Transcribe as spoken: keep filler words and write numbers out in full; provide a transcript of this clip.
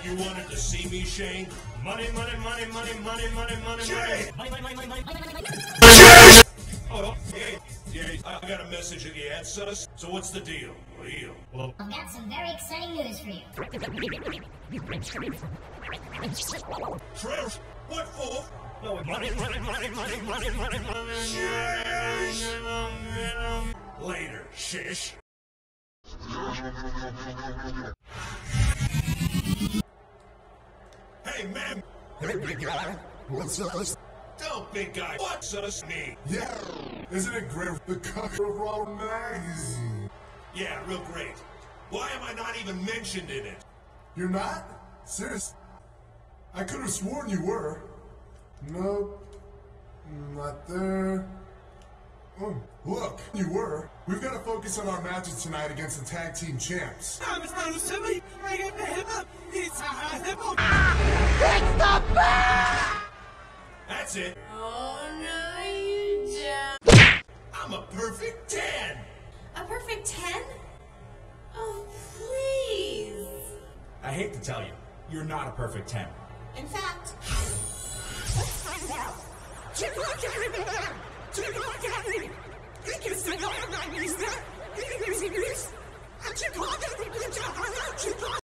what you wanted to see me, Shane? Money, money, money, money, money, money, money, Shane! Money, money, money, money, money, money, money, money. Oh, yeah, yeah, I got a message at the ad, Sos. So what's the deal? Deal? Well, I've got some very exciting news for you. Trash? What for? No, money, money, money, money, money, money, money. Shish. Later, shish. Hey, man. Hey, big guy. What's up? Don't, big guy. What's us me? Yeah. Isn't it great? The cover of our magazine. Yeah, real great. Why am I not even mentioned in it? You're not? Serious? I could have sworn you were. Nope. Not there. Oh, look, you were. We've got to focus on our matches tonight against the tag team champs. I'm trying to me. I get the hip up. It's a hip up. It's the best! That's it. Oh no, you don't. I'm a perfect ten. A perfect ten? Oh, please. I hate to tell you, you're not a perfect ten. In fact, Let's find out. Take a look at me. Take a look at me. Think it's the